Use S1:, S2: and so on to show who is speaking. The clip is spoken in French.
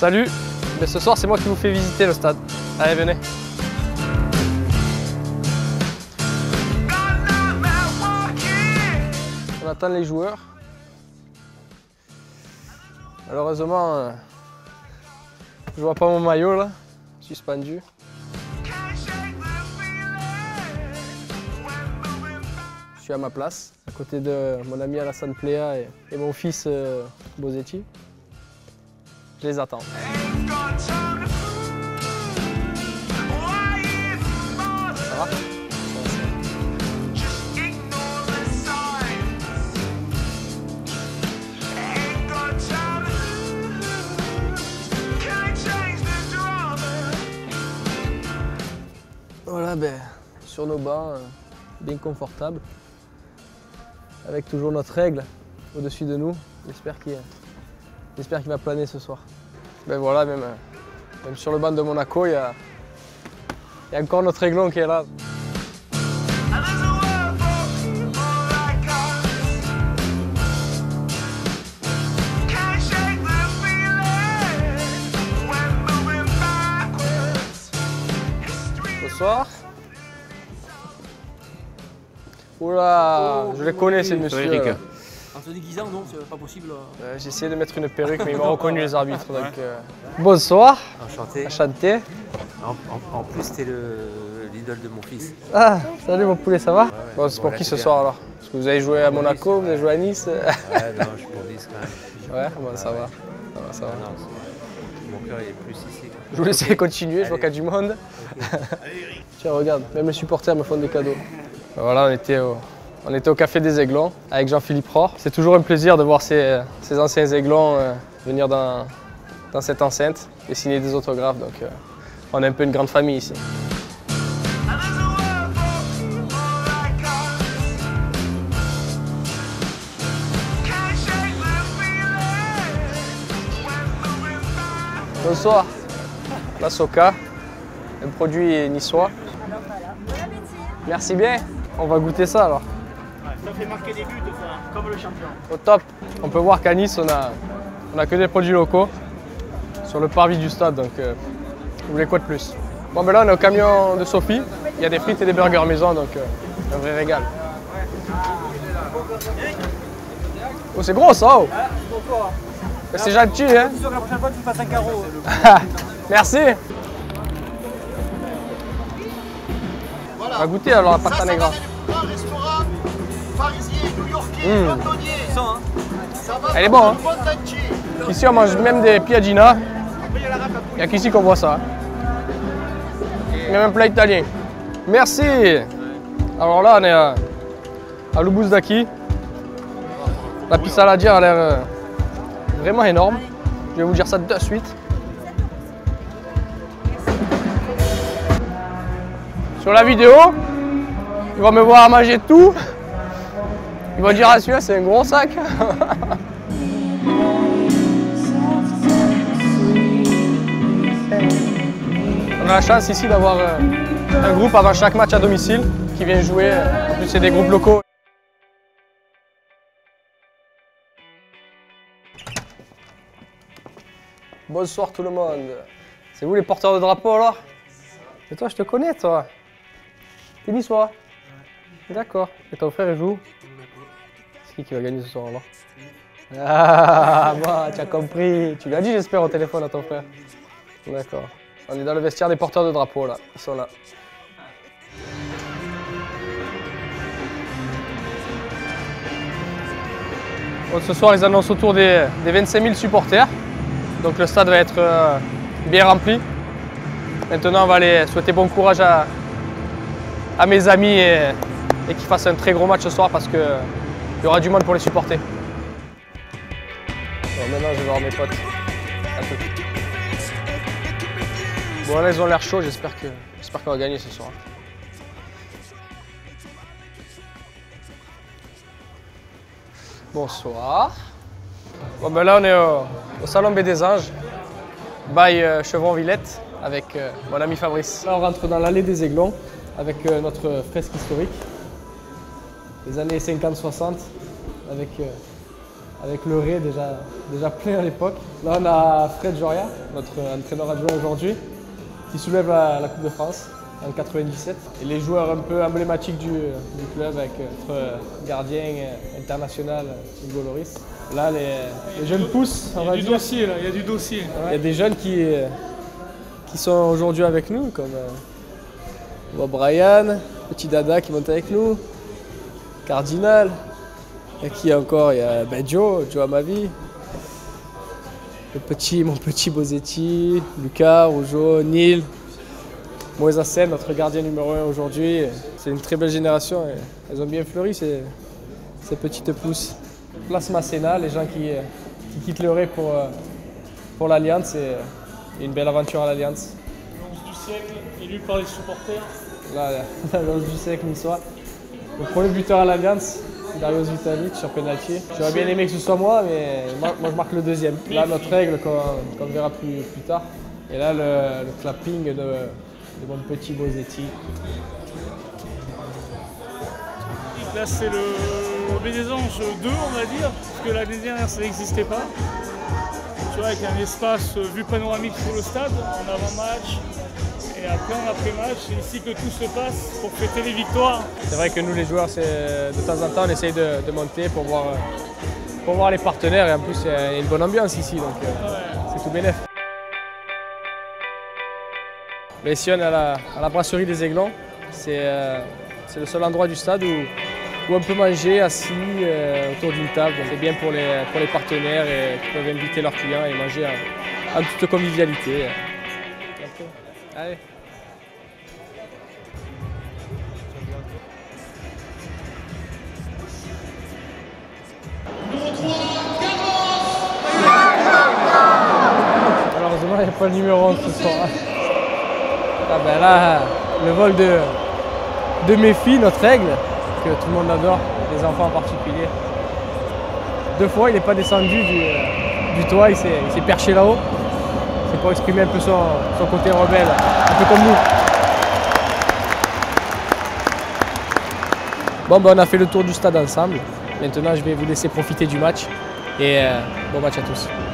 S1: Salut. Mais ce soir, c'est moi qui vous fais visiter le stade. Allez, venez. On attend les joueurs. Malheureusement, je vois pas mon maillot là, suspendu. Je suis à ma place, à côté de mon ami Alassane Plea et mon fils Bozetti. Je les attends. Ça va ? Voilà, ben, sur nos bancs, bien confortable, avec toujours notre règle au-dessus de nous. J'espère qu'il va planer ce soir. Ben voilà, même sur le banc de Monaco, il y a encore notre aiglon qui est là. Bonsoir. Oula, je les connais ces messieurs.
S2: En se déguisant, non, c'est pas possible.
S1: J'ai essayé de mettre une perruque, mais ils m'ont reconnu les arbitres. Donc, Bonsoir.
S3: Enchanté.
S1: Enchanté.
S3: En plus, t'es l'idole de mon fils.
S1: Ah, salut mon poulet, ça va? Bon, c'est
S3: bon,
S1: pour
S3: là,
S1: qui ce
S3: c'est
S1: soir
S3: bien.
S1: alors? Parce que vous avez joué à Monaco, vous avez joué à Nice.
S3: Ouais, non, je suis pour Nice quand même.
S1: Ouais, bon, ça va. Ça va.
S3: Non, mon cœur il est plus ici. Quoi.
S1: Je vous laisse continuer, je vois qu'il y a du monde. Tiens, regarde, même les supporters me font des cadeaux. Voilà, on était au Café des Aiglons avec Jean-Philippe Rohr. C'est toujours un plaisir de voir ces anciens Aiglons venir dans cette enceinte et signer des autographes. Donc, on est un peu une grande famille ici. Bonsoir. La Soca, un produit niçois. Merci bien. On va goûter ça alors.
S2: Ça fait marquer des buts, ça, comme le champion.
S1: Au top. On peut voir qu'à Nice, on a que des produits locaux sur le parvis du stade. Donc, vous voulez quoi de plus? Bon, ben là, on est au camion de Sophie. Il y a des frites et des burgers maison, donc un vrai régal. Oh, c'est gros ça! Oh. C'est gentil, hein?
S2: C'est sûr que la prochaine fois, tu passes un carreau.
S1: Merci. On va goûter alors la pasta negra.
S4: Un restaurant parisien, new-yorkais, londonien. Ça va.
S1: Elle est bonne, hein?
S4: Monde entier.
S1: Ici, on mange même des piadina. Il n'y a qu'ici qu'on voit ça. Il y a même un plat italien. Merci. Alors là, on est à Lubuzdaki. La pissaladière a l'air vraiment énorme. Je vais vous dire ça de suite. Sur la vidéo, ils vont me voir manger tout. Ils vont dire ah celui-là c'est un gros sac. On a la chance ici d'avoir un groupe avant chaque match à domicile qui vient jouer. En plus c'est des groupes locaux. Bonsoir tout le monde. C'est vous les porteurs de drapeau alors? Et toi je te connais toi. T'es niçois? D'accord. Et ton frère il joue? C'est qui va gagner ce soir alors? Ah bah tu as compris. Tu lui as dit j'espère au téléphone à ton frère. D'accord. On est dans le vestiaire des porteurs de drapeau là. Ils sont là. Bon, ce soir ils annoncent autour des 25 000 supporters. Donc le stade va être bien rempli. Maintenant on va aller souhaiter bon courage à mes amis et qu'ils fassent un très gros match ce soir parce qu'il y aura du monde pour les supporter. Bon, maintenant je vais voir mes potes. À tout. Bon là ils ont l'air chauds, j'espère qu'on va gagner ce soir. Bonsoir. Bon ben là on est au Salon B des Anges, by Chevron-Villette avec mon ami Fabrice. Là on rentre dans l'allée des Aiglons avec notre fresque historique des années 50-60 avec avec le Ré déjà plein à l'époque. Là on a Fred Joria, notre entraîneur adjoint aujourd'hui, qui soulève la Coupe de France en 97. Et les joueurs un peu emblématiques du club avec notre gardien international Hugo Lloris. Là les jeunes pousses, on va dire.
S5: Il y a du dossier.
S1: Il y a des jeunes qui sont aujourd'hui avec nous, comme Brian, petit Dada qui monte avec nous, Cardinal. Et qui encore? Il y a Joe à ma vie. Mon petit Bosetti, Lucas, Rougeau, Neil, Moïse Hassen, notre gardien numéro 1 aujourd'hui. C'est une très belle génération et elles ont bien fleuri ces petites pousses. Place Masséna, les gens qui quittent le Ré pour l'Alliance et une belle aventure à l'Alliance.
S5: L'11 du siècle, élu par les supporters.
S1: Là, l'11 du siècle niçois. Le premier buteur à l'Alliance, Darius Vitalic sur penalty. J'aurais bien aimé que ce soit moi, mais moi je marque le deuxième. Là, notre règle qu'on verra plus tard. Et là, le clapping de mon petit Bosetti.
S5: Là, c'est le B des Anges 2, on va dire, parce que l'année dernière, ça n'existait pas. Tu vois, avec un espace vue panoramique sur le stade, en avant-match. Et après, en après-match, c'est ici que tout se passe pour fêter les victoires.
S1: C'est vrai que nous, les joueurs, de temps en temps, on essaye de monter pour voir les partenaires. Et en plus, il y a une bonne ambiance ici, donc c'est tout bénef. Mais ici, on est à la brasserie des Aiglons. C'est le seul endroit du stade où on peut manger assis autour d'une table. C'est bien pour les partenaires et qui peuvent inviter leurs clients et manger en toute convivialité. Allez. Malheureusement, il n'y a pas le numéro 11 ce soir. Ah ben là, le vol de mes filles, notre règle, que tout le monde adore, les enfants en particulier. 2 fois, il n'est pas descendu du toit, il s'est perché là-haut. C'est pour exprimer un peu son côté rebelle, un peu comme nous. Bon, ben, on a fait le tour du stade ensemble. Maintenant, je vais vous laisser profiter du match. Et bon match à tous.